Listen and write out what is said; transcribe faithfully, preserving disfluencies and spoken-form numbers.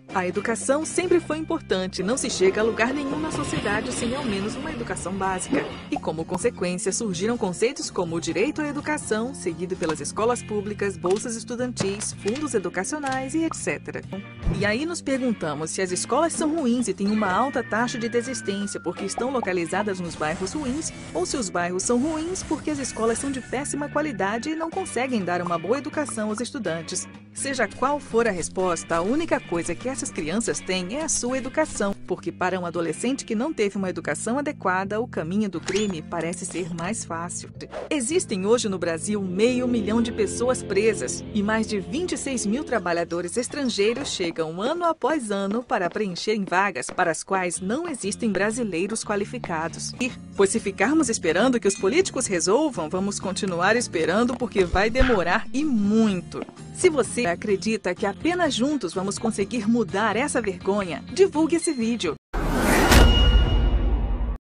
A educação sempre foi importante, não se chega a lugar nenhum na sociedade sem ao menos uma educação básica. E como consequência surgiram conceitos como o direito à educação, seguido pelas escolas públicas, bolsas estudantis, fundos educacionais e etcétera. E aí nos perguntamos se as escolas são ruins e têm uma alta taxa de desistência porque estão localizadas nos bairros ruins, ou se os bairros são ruins porque as escolas são de péssima qualidade e não conseguem dar uma boa educação aos estudantes. Seja qual for a resposta, a única coisa que essas crianças têm é a sua educação, porque para um adolescente que não teve uma educação adequada, o caminho do crime parece ser mais fácil. Existem hoje no Brasil meio milhão de pessoas presas e mais de vinte e seis mil trabalhadores estrangeiros chegam ano após ano para preencherem vagas para as quais não existem brasileiros qualificados. E, pois se ficarmos esperando que os políticos resolvam, vamos continuar esperando porque vai demorar e muito. Se você acredita que apenas juntos vamos conseguir mudar essa vergonha, divulgue esse vídeo.